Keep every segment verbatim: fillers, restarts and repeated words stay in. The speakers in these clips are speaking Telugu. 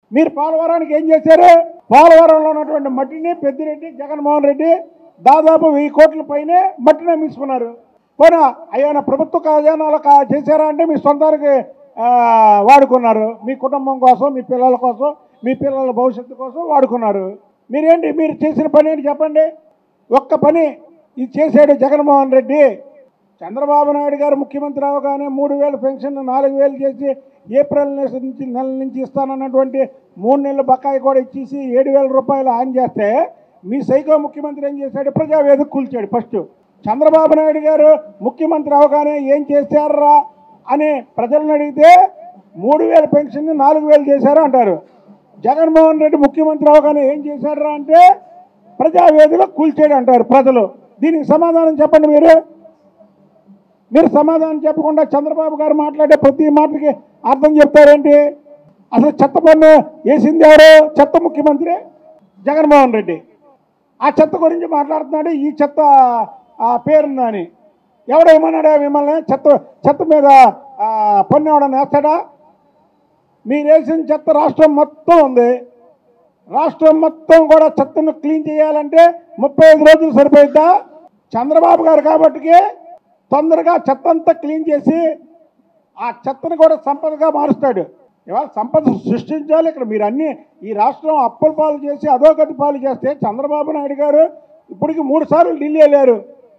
మీరు పోలవరానికి ఏం చేశారు? పోలవరంలో ఉన్నటువంటి మట్టిని పెద్దిరెడ్డి జగన్మోహన్ రెడ్డి దాదాపు వెయ్యి కోట్ల పైనే మట్టిని అమ్మించుకున్నారు. పోనా అయ్యా ప్రభుత్వ ఖజానాలు కా చేశారా అంటే మీ సొంతానికి వాడుకున్నారు. మీ కుటుంబం కోసం, మీ పిల్లల కోసం, మీ పిల్లల భవిష్యత్తు కోసం వాడుకున్నారు. మీరేంటి మీరు చేసిన పని ఏంటి చెప్పండి? ఒక్క పని ఇది చేశాడు జగన్మోహన్ రెడ్డి. చంద్రబాబు నాయుడు గారు ముఖ్యమంత్రి అవగానే మూడు వేల పెన్షన్ నాలుగు వేలు చేసి ఏప్రిల్ నుంచి నెల నుంచి ఇస్తానన్నటువంటి మూడు నెలల బకాయి కూడా ఇచ్చేసి ఏడు వేల రూపాయలు ఆన్ చేస్తే మీ సైకో ముఖ్యమంత్రి ఏం చేశాడు? ప్రజావేదిక కూల్చాడు. ఫస్ట్ చంద్రబాబు నాయుడు గారు ముఖ్యమంత్రి అవగానే ఏం చేశారా అని ప్రజలను అడిగితే మూడు వేల పెన్షన్ నాలుగు వేలు చేశారు అంటారు. జగన్మోహన్ రెడ్డి ముఖ్యమంత్రి అవగానే ఏం చేశారా అంటే ప్రజావేదిక కూల్చాడు అంటారు ప్రజలు. దీనికి సమాధానం చెప్పండి. మీరు మీరు సమాధానం చెప్పకుండా చంద్రబాబు గారు మాట్లాడే ప్రతి మాటకి అర్థం చెప్తారేంటి? అసలు చెత్త పన్ను వేసింది ఎవరు? చెత్త ముఖ్యమంత్రి జగన్మోహన్ రెడ్డి. ఆ చెత్త గురించి మాట్లాడుతున్నాడు. ఈ చెత్త పేరుందని ఎవడేమన్నాడా మిమ్మల్ని? చెత్త చెత్త మీద పన్ను ఎవడన్నా వేస్తాడా? మీరు వేసిన చెత్త రాష్ట్రం మొత్తం ఉంది. రాష్ట్రం మొత్తం కూడా చెత్తను క్లీన్ చేయాలంటే ముప్పై ఐదు రోజులు సరిపోయిద్దా? చంద్రబాబు గారు కాబట్టి తొందరగా చెత్త అంతా క్లీన్ చేసి ఆ చెత్తను కూడా సంపదగా మారుస్తాడు. ఇవాళ సంపద సృష్టించాలి. ఇక్కడ మీరు అన్నీ ఈ రాష్ట్రం అప్పుల పాలు చేసి అధోగతి పాలు చేస్తే చంద్రబాబు నాయుడు గారు ఇప్పటికి మూడు సార్లు ఢిల్లీ వెళ్ళారు.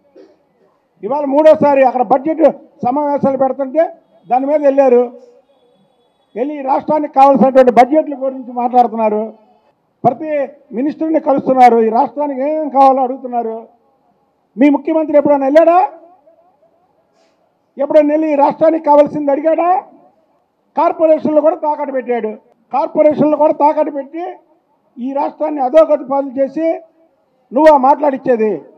ఇవాళ మూడోసారి అక్కడ బడ్జెట్ సమావేశాలు పెడుతుంటే దాని మీద వెళ్ళారు. వెళ్ళి ఈ రాష్ట్రానికి కావాల్సినటువంటి బడ్జెట్ల గురించి మాట్లాడుతున్నారు. ప్రతి మినిస్టర్ని కలుస్తున్నారు. ఈ రాష్ట్రానికి ఏం కావాలో అడుగుతున్నారు. మీ ముఖ్యమంత్రి ఎప్పుడైనా వెళ్ళాడా? ఎప్పుడైనా వెళ్ళి ఈ రాష్ట్రానికి కావాల్సింది అడిగాడా? కార్పొరేషన్లు కూడా తాకట్టు పెట్టాడు. కార్పొరేషన్లు కూడా తాకట్టు పెట్టి ఈ రాష్ట్రాన్ని అధోగతి పాలు చేసి నువ్వు మాట్లాడిచ్చేది.